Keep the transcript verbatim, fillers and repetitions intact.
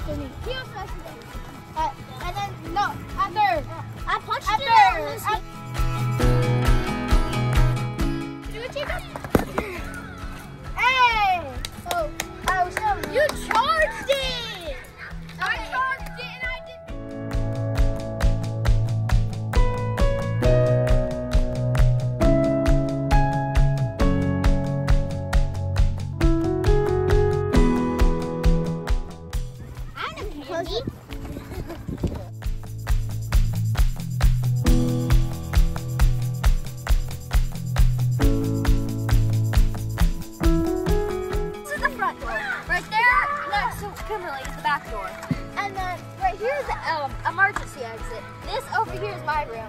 faster than me. He was faster than me. Uh, and then, no, after. I punched after, it after. Do it, Jacob. Hey! Oh, I was showing you. You charged it! I charged it and I did. I know candy. Kimberly is the back door. And then right here is the um, emergency exit. This over here is my room.